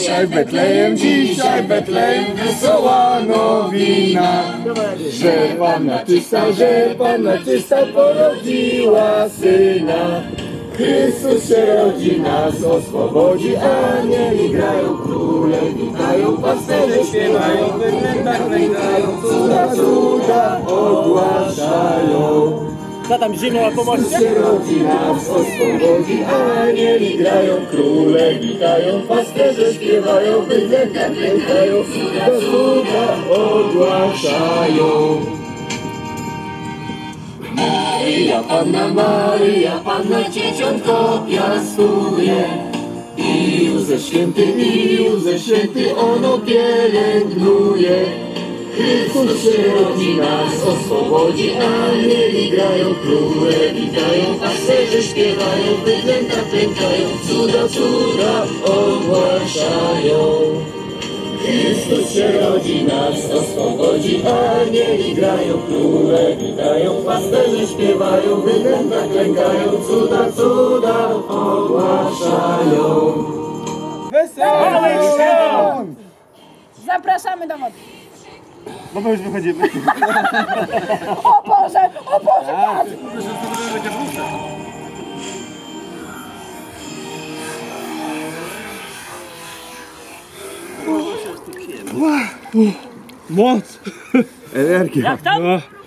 dzisiaj Betlejem wesoła nowina, że Panna czysta porodziła Syna. Chrystus się rodzi, nas oswobodzi, anieli grają, króle witają, pasterze śpiewają, we wnękach klękają, cuda ogłaszają. Co tam zimą, a pomożecie? Chrystus się rodzi, nas oswobodzi, anieli grają, króle witają, pasterze śpiewają, we wnękach klękają, cuda ogłaszają. Maryja, Panna dzieciątko piastuje, i Józef święty ono pielęgnuje. Chrystus się rodzi, nas oswobodzi, anieli grają, króle witają, pasterze śpiewają, we wnękach klękają, cuda ogłaszają. Chrystus się rodzi, nas oswobodzi, anieli grają, króle witają, pasterze śpiewają, we wnękach klękają, cuda ogłaszają. Wesołych świąt! Zapraszamy do wody. No bo już wychodzimy. O Boże, patrz! Moc! Energia. Jak tam?